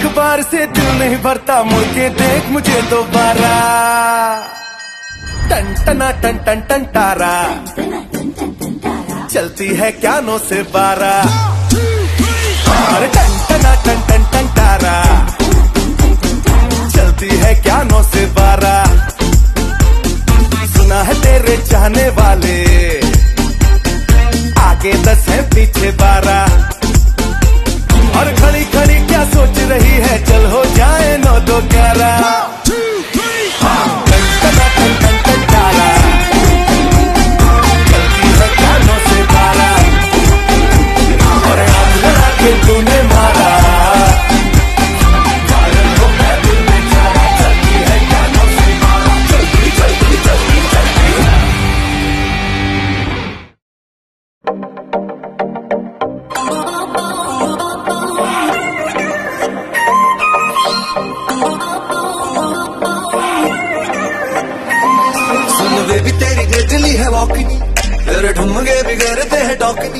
बार से दिल नहीं भरता, मुड़ के देख मुझे दोबारा। टन टना टन टन टन तारा, चलती है क्या 9 से 12। अरे टन टना टन टन टन तारा, चलती है क्या 9 से 12। सुना है तेरे चाहने वाले, आगे 10 है पीछे 12। और खड़ी खड़ी क्या सोच रही है, चल हो जाए 9 2 11। तूने मारा सुन बेबी तेरी गजली है वॉकिनी, तेरे ठुमके बिगड़ते हैं टॉकनी।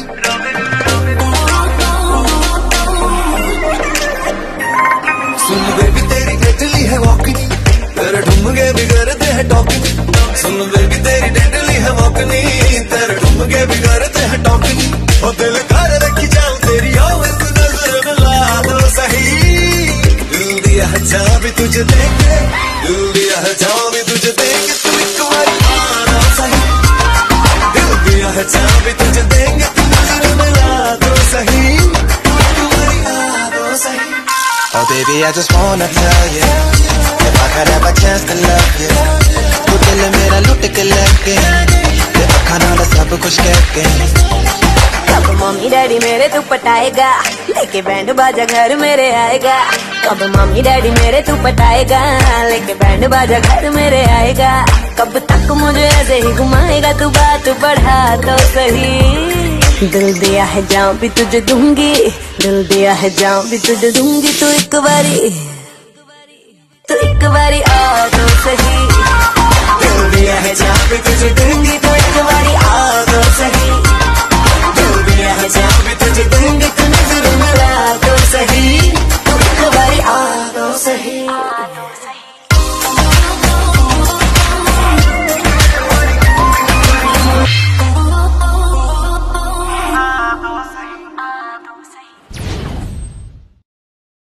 सुन बेबी तेरी गजली है वॉकिनी, तेरे ठुमके बिगड़ते हैं टॉकनी। सुन बेबी तेरी डेडली है वॉकनी, तेरे ठुमके बिगड़ते हैं टॉकनी। ओ दिल कर रखी जाऊं तेरी एक नजर मिला दो सही। दिल दिया है जहाँ भी तुझे देंगे, दिल दिया है जहाँ भी तुझे देंगे, तू एक बार आना सही। दिल दिया है जहाँ भी तुझे देंगे, तू नजर मिला दो सही, एक बार आ दो सही। Oh baby, I just wanna tell you, if I could have a chance to love you, तू दिल मेरा लुट के लेके, ते अखा नाल सब कुछ कह के। कब मम्मी डैडी मेरे तू पटाएगा, लेके बैंड बाजा घर मेरे आएगा। कब मम्मी डैडी मेरे तू पटाएगा, लेके बैंड बाजा घर मेरे आएगा। कब तक मुझे ऐसे ही घुमाएगा, तू बात बढ़ा तो सही। दिल दिया है जाऊं भी तुझे दूंगी, दिल दिया है जाऊं भी तुझे दूंगी। तू एक बारी आ तो सही।